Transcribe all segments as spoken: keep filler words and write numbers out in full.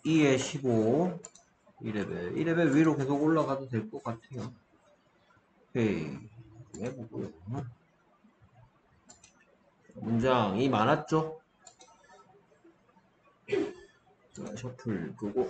이에 십오, 이 레벨. 이 레벨 위로 계속 올라가도 될 것 같아요. 오케이. 해보고요. 문장이 많았죠? 자, 셔플 끄고.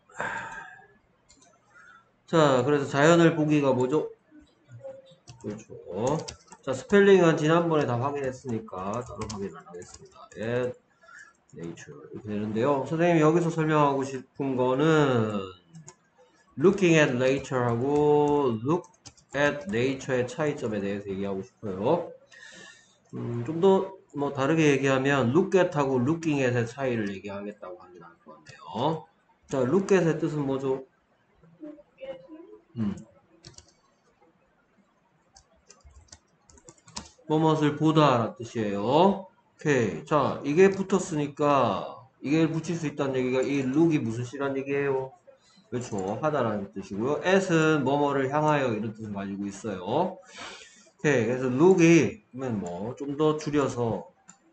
자, 그래서 자연을 보기가 뭐죠? 그렇죠. 자, 스펠링은 지난번에 다 확인했으니까 따로 확인 안 하겠습니다. at nature 이렇게 되는데요. 선생님이 여기서 설명하고 싶은 거는 looking at nature하고 look at nature의 차이점에 대해서 얘기하고 싶어요. 음, 좀 더 뭐 다르게 얘기하면 look at하고 looking at의 차이를 얘기하겠다고 하는 게 나을 것 같네요. 자, look at의 뜻은 뭐죠? 음. 뭐뭇을 보다 라는 뜻이에요. 오케이. 자, 이게 붙었으니까 이게 붙일 수 있다는 얘기가 이 look이 무슨 시란 얘기예요? 그렇죠. 하다라는 뜻이고요. at은 뭐뭐를 향하여 이런 뜻을 가지고 있어요. 오케이. 그래서 look이 그러면 뭐 좀 더 줄여서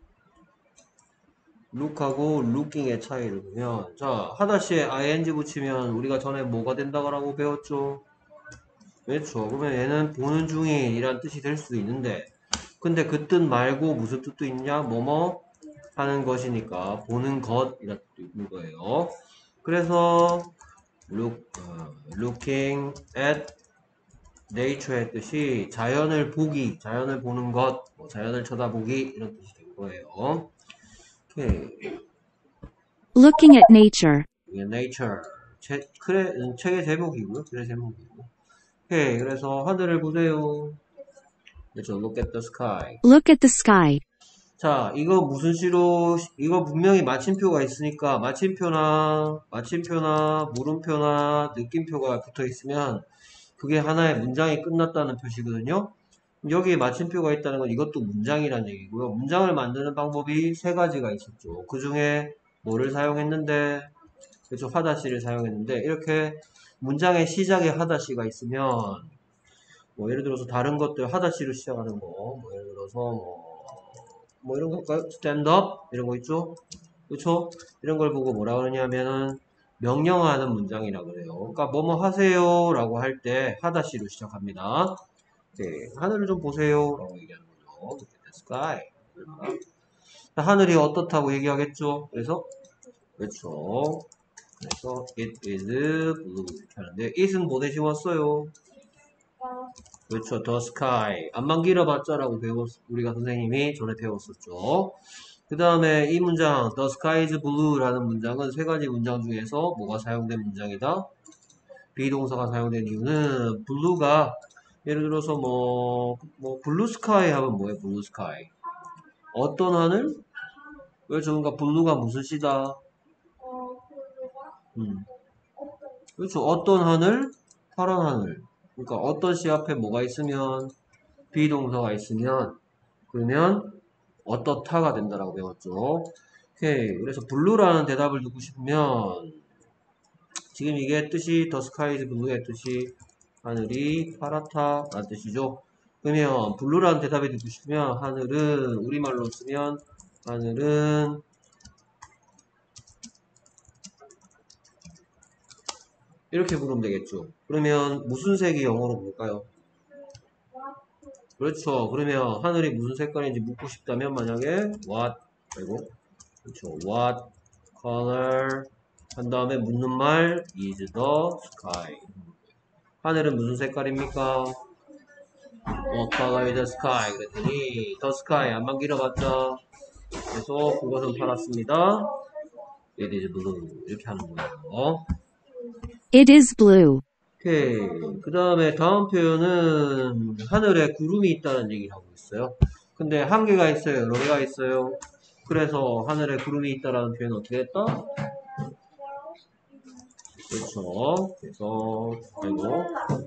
look하고 looking의 차이를 보면 자, 하다시에 ing 붙이면 우리가 전에 뭐가 된다고 배웠죠? 그렇죠. 그러면 얘는 보는 중인 이란 뜻이 될 수도 있는데 근데 그 뜻 말고 무슨 뜻도 있냐? 뭐뭐 하는 것이니까 보는 것이라는 뜻도 있는 거예요. 그래서 look, 어, looking at nature의 뜻이 자연을 보기, 자연을 보는 것, 뭐 자연을 쳐다보기 이런 뜻이 된 거예요. 오케이. Looking at nature. 이게 nature. 책, 그래, 책의 제목이고요. 글의 제목이고. 오케이. 그래서 하늘을 보세요. 그렇죠. Look at the sky. Look at the sky. 자, 이거 무슨 시로, 이거 분명히 마침표가 있으니까 마침표나, 마침표나, 물음표나, 느낌표가 붙어 있으면 그게 하나의 문장이 끝났다는 표시거든요. 여기에 마침표가 있다는 건 이것도 문장이란 얘기고요. 문장을 만드는 방법이 세 가지가 있었죠. 그 중에 뭐를 사용했는데, 그렇죠. 하다시를 사용했는데, 이렇게 문장의 시작에 하다시가 있으면, 뭐 예를 들어서 다른 것들 하다시로 시작하는 거, 뭐 예를 들어서 뭐, 뭐 이런 걸까요? 스탠드업 이런 거 있죠? 그렇죠? 이런 걸 보고 뭐라 그러냐면은 명령하는 문장이라 그래요. 그러니까 뭐뭐 하세요 라고 할 때 하다시로 시작합니다. 네, 하늘을 좀 보세요 라고 얘기하는 거죠. Look at the sky. 자, 하늘이 어떻다고 얘기하겠죠? 그래서 그렇죠. 그래서 it is blue 이렇게 하는데 it은 뭐 대신 왔어요? 그렇죠. the sky. 안만 길어봤자라고 배웠, 우리가 선생님이 전에 배웠었죠. 그 다음에 이 문장, the sky is blue라는 문장은 세 가지 문장 중에서 뭐가 사용된 문장이다? 비동사가 사용된 이유는 blue가 예를 들어서 뭐, 뭐, blue sky 하면 뭐예요? blue sky. 어떤 하늘? 그렇죠. 그러니까 blue가 무슨 시다? 음. 그렇죠. 어떤 하늘? 파란 하늘. 그러니까 어떤 시 앞에 뭐가 있으면 비동사가 있으면 그러면 어떻다가 된다라고 배웠죠. 오케이. 그래서 블루라는 대답을 듣고 싶으면 지금 이게 뜻이 the sky is blue의 뜻이 하늘이 파랗다 라는 뜻이죠. 그러면 블루라는 대답이 듣고 싶으면 하늘은 우리말로 쓰면 하늘은 이렇게 부르면 되겠죠. 그러면 무슨 색이 영어로 볼까요? 그렇죠. 그러면 하늘이 무슨 색깔인지 묻고 싶다면 만약에 what 그리고 그렇죠. what color 한 다음에 묻는 말 is the sky. 하늘은 무슨 색깔입니까? What color is the sky? 그랬더니 the sky 안만 길어봤자 그래서 그것은 파랗습니다. It is blue 이렇게 하는 거예요. It is blue. 오케이. 그 다음에 다음 표현은 하늘에 구름이 있다는 얘기를 하고 있어요. 근데 한 개가 있어요? 여러 개가 있어요? 그래서 하늘에 구름이 있다라는 표현은 어떻게 했다? 그렇죠. 그래서 그리고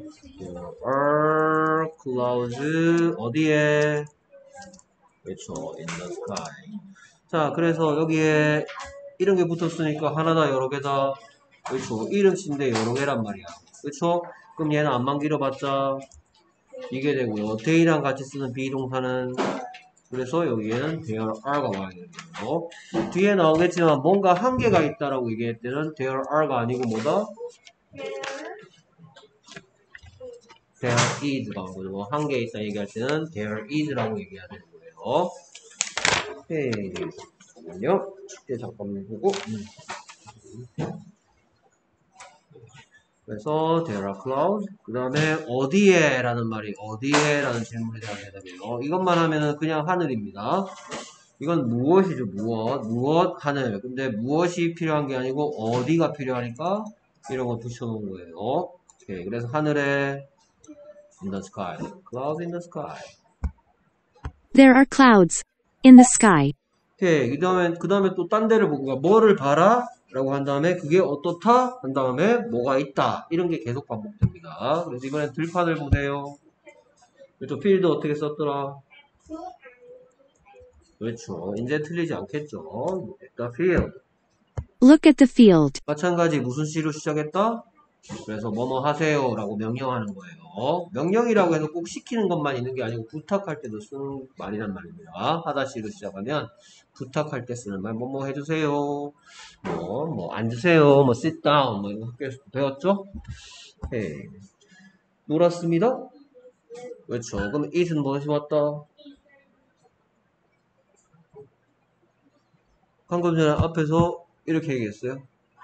are clouds 어디에? 그렇죠. in the sky. 자, 그래서 여기에 이런 게 붙었으니까 하나다 여러 개다. 그렇죠. 이름인데 여러 개란 말이야. 그렇죠? 그럼 얘는 안만 길어봤자 이게 되고요. they랑 같이 쓰는 비동사는 그래서 여기에는 there are가 와야 되고요. 뒤에 나오겠지만 뭔가 한계가 있다라고 얘기할 때는 there are가 아니고 뭐다? there is가 오고요. 뭐 한계 있다 얘기할 때는 there is라고 얘기해야 되는 거예요. 오케이. 잠깐만요. 이제 잠깐만 보고. 음. 그래서 there are clouds. 그 다음에 어디에 라는 말이 어디에 라는 질문에 대한 대답이에요. 이것만 하면은 그냥 하늘입니다. 이건 무엇이죠? 무엇? 무엇? 하늘. 근데 무엇이 필요한 게 아니고 어디가 필요하니까 이런 거 붙여놓은 거예요. 오케이. 그래서 하늘에 in the sky. clouds in the sky. There are clouds in the sky. 오케이. 그 다음에, 그 다음에 또 딴 데를 보고, 뭐를 봐라? 라고 한 다음에, 그게 어떻다? 한 다음에, 뭐가 있다. 이런 게 계속 반복됩니다. 그래서 이번엔 들판을 보세요. 또 필드 어떻게 썼더라? 그렇죠. 이제 틀리지 않겠죠. The field. Look at the field. 마찬가지 무슨 시로 시작했다? 그래서 뭐뭐 하세요 라고 명령하는 거예요. 명령이라고 해서 꼭 시키는 것만 있는 게 아니고 부탁할 때도 쓰는 말이란 말입니다. 하다시로 시작하면 부탁할 때 쓰는 말 뭐뭐 해주세요. 뭐, 뭐 앉으세요. 뭐 sit down. 뭐 이거 학교에서 배웠죠? 네. 놀았습니다. 그렇죠. 그럼 it은 무엇이 왔다? 방금 전에 앞에서 이렇게 얘기했어요.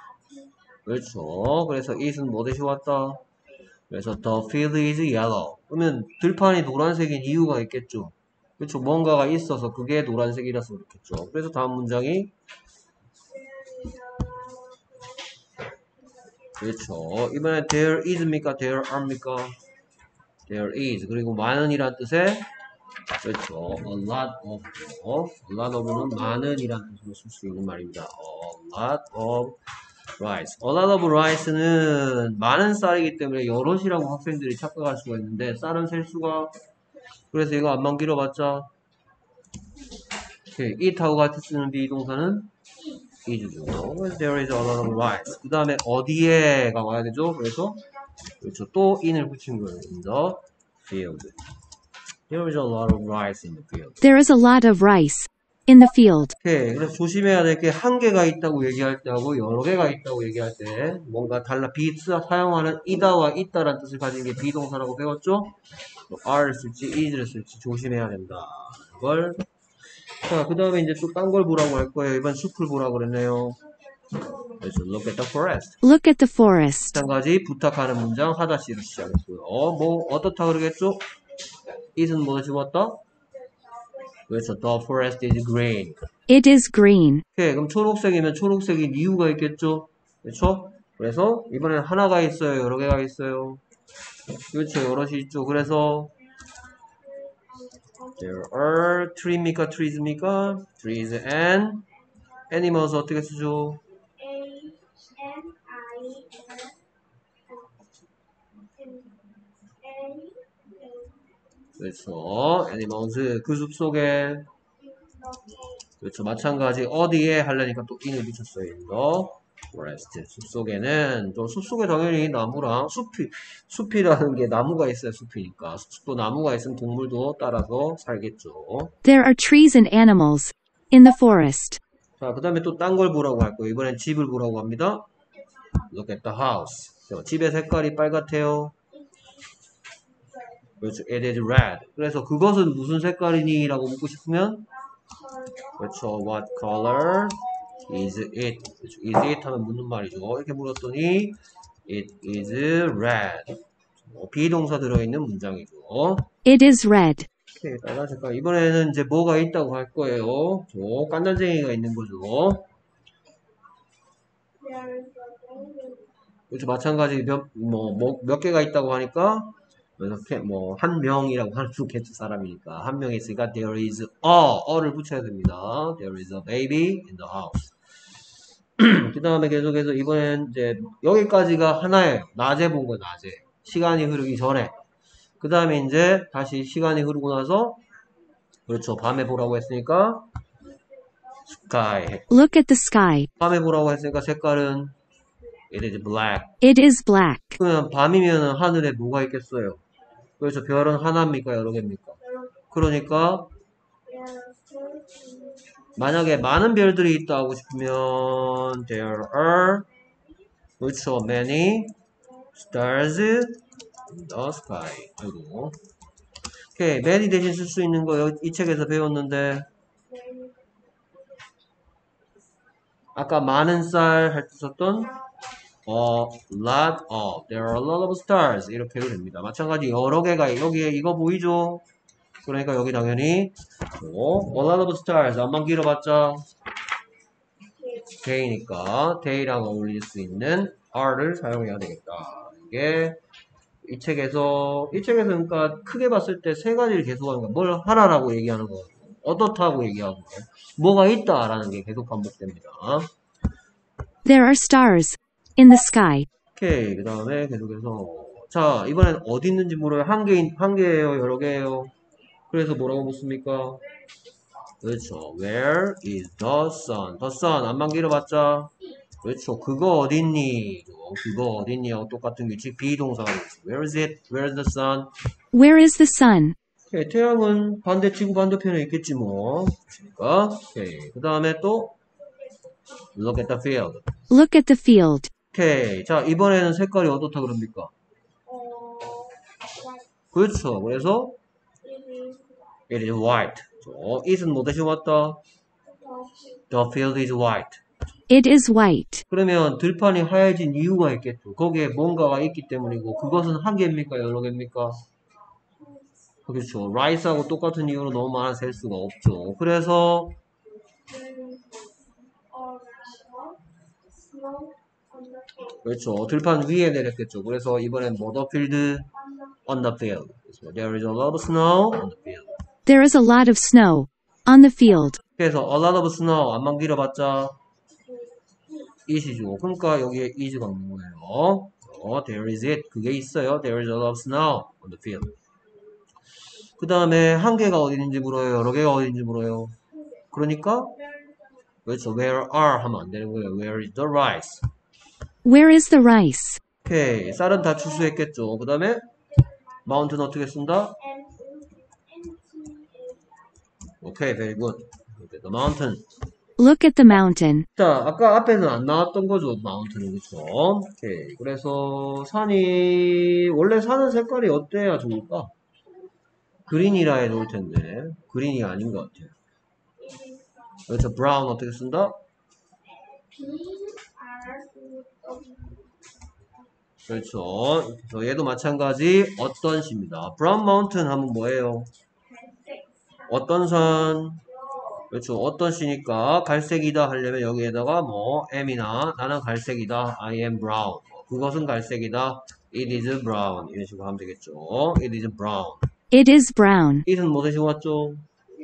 그렇죠. 그래서 it은 뭐 대신 왔다? 그래서 the field is yellow. 그러면 들판이 노란색인 이유가 있겠죠. 그렇죠. 뭔가가 있어서 그게 노란색이라서 그렇겠죠. 그래서 다음 문장이 그렇죠. 이번에 there is입니까? there are입니까? there is. 그리고 많은이란 뜻의 그렇죠. a lot of. a lot of는 많은이란 뜻으로 쓸 수 있는 말입니다. a lot of rice. A lot of rice는 많은 쌀이기 때문에 여럿이라고 학생들이 착각할 수가 있는데 쌀은 셀 수가 그래서 이거 안만 길어봤자 오케이. it하고 같이 쓰는 비동사는 is죠. 그래서 there is a lot of rice. 그 다음에 어디에가 와야 되죠. 그래서 그렇죠. 또 in을 붙인 거예요. in the field. There is a lot of rice in the field. There is a lot of rice in the field. 오케이. 그래서 조심해야 될 게 한 개가 있다고 얘기할 때하고 여러 개가 있다고 얘기할 때 뭔가 달라. 비 사용하는 이다와 있다라는 뜻을 가진 게 비동사라고 배웠죠? are를 쓸지 is를 쓸지 조심해야 된다. 이걸 자, 그 다음에 이제 또 딴 걸 보라고 할 거예요. 이번 숲을 보라고 그랬네요. 그래서 look at the forest. Look at the forest. 마찬가지 부탁하는 문장 하다시로 시작했고요. 어, 뭐 어떻다 그러겠죠? it은 뭐를 집었다? 그래서 the forest is green. It is green. 오케이, 그럼 초록색이면 초록색인 이유가 있겠죠? 그렇죠? 그래서 이번엔 하나가 있어요? 여러 개가 있어요? 그렇죠, 여럿이 있죠. 그래서 there are tree입니까? trees입니까? trees and animals 어떻게 쓰죠? 그렇죠. animals 그 숲속에 그렇죠. 마찬가지 어디에 하려니까 또 in을 붙였어요. in the forest. 숲속에는 또 숲속에 당연히 나무랑 숲이 숲이라는 게 나무가 있어야 숲이니까 또 나무가 있으면 동물도 따라서 살겠죠. There are trees and animals in the forest. 자, 그 다음에 또 딴 걸 보라고 할 거예요. 이번엔 집을 보라고 합니다. Look at the house. 집의 색깔이 빨갛대요. 그렇죠. It is red. 그래서 그것은 무슨 색깔이니? 라고 묻고 싶으면 그렇죠. What color is it? 그렇죠. Is it 하면 묻는 말이죠. 이렇게 물었더니 It is red. 어, 비동사 들어있는 문장이죠. It is red. 오케이, 빨간 색깔. 이번에는 이제 뭐가 있다고 할 거예요. 저 깐난쟁이가 있는 거죠. 그렇죠. 마찬가지 몇, 뭐, 뭐, 몇 개가 있다고 하니까 그래서 뭐 한 명이라고 하는 겠죠. 사람이니까 한 명이 있으니까 there is a 어를 붙여야 됩니다. There is a baby in the house. 그 다음에 계속해서 이번엔 이제 여기까지가 하나예요. 낮에 본 거 낮에 시간이 흐르기 전에. 그 다음에 이제 다시 시간이 흐르고 나서 그렇죠. 밤에 보라고 했으니까 sky. Look at the sky. 밤에 보라고 했으니까 색깔은 it is black. It is black. 그러면 밤이면 하늘에 뭐가 있겠어요? 그래서 별은 하나입니까? 여러 개입니까? 그러니까 만약에 많은 별들이 있다 하고 싶으면 there are 그렇죠. many stars in the sky. 아이고. 오케이. many 대신 쓸 수 있는 거 여기 이 책에서 배웠는데 아까 많은 쌀 할 때 썼던 a lot of there are a lot of stars 이렇게 해도 됩니다. 마찬가지 여러 개가 여기에 이거 보이죠? 그러니까 여기 당연히 뭐, a lot of stars 안만 길어봤자 day니까 day랑 어울릴 수 있는 are를 사용해야 되겠다. 이게 이 책에서 이 책에서 그러니까 크게 봤을 때 세 가지를 계속하는 거야. 뭘 하라라고 얘기하는 거, 어떻다고 얘기하고 뭐가 있다라는 게 계속 반복됩니다. There are stars in the sky. 오케이. 그 다음에 계속해서 자 이번엔 어디 있는지 물어요. 한 개, 한 개예요, 여러 개예요. 그래서 뭐라고 묻습니까? 그렇죠. Where is the sun? The sun 안만 길어봤자 그렇죠. 그거 어딨니? 그거 어딨니? 하고 똑같은 게 즉 비동사가 되죠. Where is it? Where is the sun? Where is the sun? 오케이. 태양은 반대 지구 반대편에 있겠지 뭐. 그러니까 오케이. 그 다음에 또 Look at the field. Look at the field. 오케이. 자 이번에는 색깔이 어떻다 그럽니까? 그렇죠. 그래서 It is white. 저, it은 뭐 대신 왔다? The field is white. It is white. 그러면 들판이 하얘진 이유가 있겠죠. 거기에 뭔가가 있기 때문이고 그것은 한 개입니까? 여러 개입니까? 그렇죠. rice하고 똑같은 이유로 너무 많아 셀 수가 없죠. 그래서 그렇죠. 들판 위에 내렸겠죠. 그래서 이번엔 뭐 the field on the field. There is a lot of snow on the field. There is a lot of snow on the field. 그래서 a lot of snow 안만 길어봤자 it이죠. 그러니까 여기에 is가 없는 거예요. 어, there is it. 그게 있어요. There is a lot of snow on the field. 그 다음에 한 개가 어디 있는지 물어요. 여러 개가 어디 있는지 물어요. 그러니까 그렇죠. Where are 하면 안 되는 거예요. Where is the rice? Where is the rice? 오케이. 쌀은 다 추수했겠죠. 그 다음에 mountain 어떻게 쓴다? 오케이. very good. The mountain. Look at the mountain. 자, 아까 앞에는 안 나왔던 거죠. 마운트는 그쵸? 오케이. 그래서 산이 원래 산은 색깔이 어때야 좋을까? 그린이라 해도 올 텐데 그린이 아닌 것 같아요. 그래서 브라운 어떻게 쓴다? 그렇죠. 그래서 얘도 마찬가지 어떤 시입니다. 브라운 마운튼 하면 뭐예요? 어떤 산? 그렇죠. 어떤 시니까 갈색이다 하려면 여기에다가 뭐 am이나 나는 갈색이다. I am brown. 그것은 갈색이다. It is brown. 이런 식으로 하면 되겠죠. It is brown. It is brown. it은 뭐 대신 왔죠?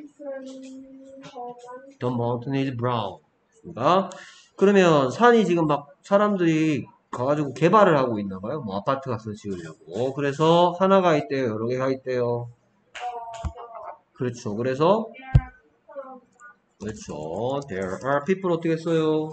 The mountain is brown. 그러니까 그러면 산이 지금 막 사람들이 가가지고 개발을 하고 있나 봐요. 뭐 아파트 같은 거 지으려고. 그래서 하나가 있대요. 여러 개가 있대요. 그렇죠. 그래서 그렇죠. There are people 어떻게 써요?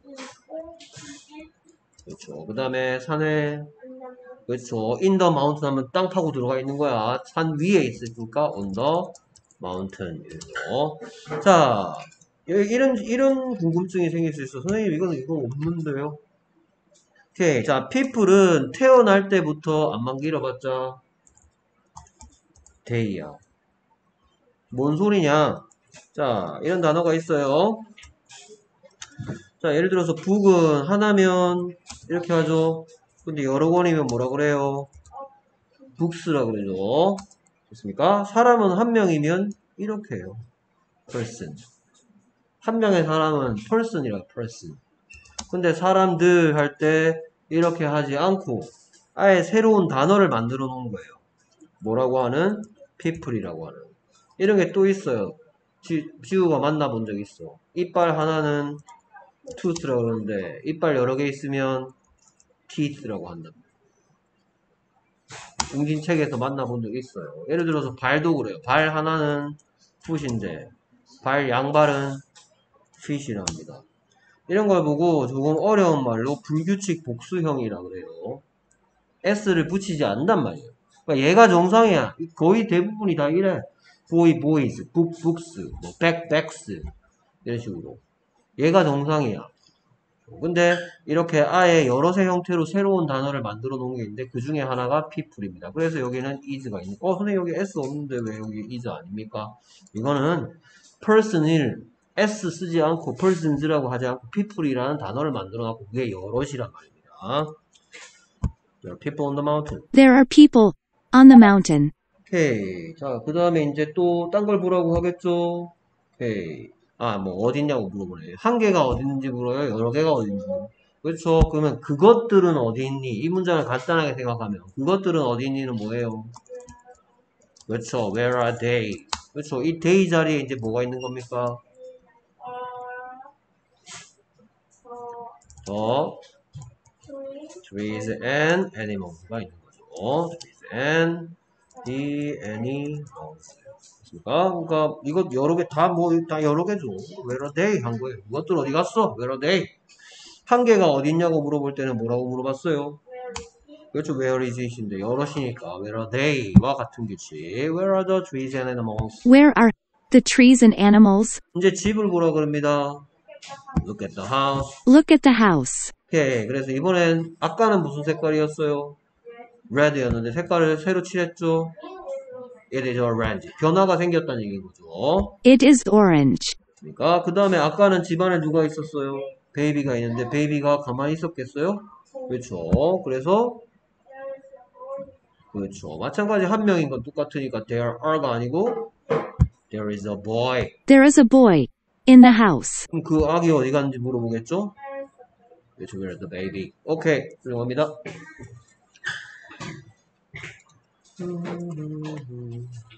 그렇죠. 그 다음에 산에 그렇죠. In the mountain 하면 땅 파고 들어가 있는 거야. 산 위에 있으니까 on the mountain. 이거. 자, 이런 이런 궁금증이 생길 수 있어. 선생님 이거는 이거 없는데요. 오케이. 자, people은 태어날 때부터 안만 길어봤자 day야. 뭔 소리냐? 자, 이런 단어가 있어요. 자, 예를 들어서 북은 하나면 이렇게 하죠. 근데 여러 권이면 뭐라 그래요? 북스라 그러죠. 됐습니까? 사람은 한 명이면 이렇게 해요. person. 한 명의 사람은 person이라 person. 근데 사람들 할 때 이렇게 하지 않고 아예 새로운 단어를 만들어 놓은 거예요. 뭐라고 하는? people이라고 하는. 이런 게 또 있어요. 지, 지우가 만나본 적 있어. 이빨 하나는 tooth라고 그러는데 이빨 여러 개 있으면 teeth라고 한다. 공진책에서 만나본 적 있어요. 예를 들어서 발도 그래요. 발 하나는 foot인데 발 양발은 fit이라 합니다. 이런 걸 보고 조금 어려운 말로 불규칙 복수형이라 그래요. s를 붙이지 않는단 말이에요. 그러니까 얘가 정상이야. 거의 대부분이 다 이래. boy, boys, book, books, 뭐 back, backs 이런 식으로. 얘가 정상이야. 근데 이렇게 아예 여럿의 형태로 새로운 단어를 만들어 놓은 게 있는데 그 중에 하나가 people입니다. 그래서 여기는 is가 있는. 어, 선생님 여기 s 없는데 왜 여기 is 아닙니까? 이거는 person을 s 쓰지 않고 persons라고 하지 않고 people이라는 단어를 만들어 놨고 그게 여럿이란 말입니다. There are people on the mountain. There are people on the mountain. 오케이. 자, 그 다음에 이제 또 딴 걸 보라고 하겠죠? 오케이. 아, 뭐, 어딨냐고 물어보네. 한 개가 어디 있는지 물어요? 여러 개가 어디 있는지 물어요? 그렇죠. 그러면 그것들은 어디 있니? 이 문장을 간단하게 생각하면 그것들은 어디 있니는 뭐예요? 그렇죠. Where are they? 그렇죠. 이 they 자리에 이제 뭐가 있는 겁니까? 더 trees and animals가 있는 거죠. trees and the animals. 그러니까, 그러니까 이거 여러 개 다 뭐 다 여러 개죠. Where are they 한 거예요. 그것들 어디 갔어? Where are they? 한 개가 어디 있냐고 물어볼 때는 뭐라고 물어봤어요? 그렇죠. Where is it인데 여럿이니까 Where are they와 같은 규칙. Where are the trees and animals? Where are the trees and animals? 이제 집을 보라 그럽니다. Look at the house. Look at the house. 오케이. 그래서 이번엔 아까는 무슨 색깔이었어요? red였는데 색깔을 새로 칠했죠. It is orange. 변화가 생겼다는 얘기인 거죠. It is orange. 그러니까 그 다음에 아까는 집안에 누가 있었어요? 베이비가 있는데 베이비가 가만히 있었겠어요? 그렇죠. 그래서 그렇죠. 마찬가지 한 명인 건 똑같으니까 there are가 아니고 there is a boy. There is a boy in the house. 그럼 그 아기 어디 갔는지 물어보겠죠? 그렇죠. Where is the baby? 오케이. 훌륭합니다.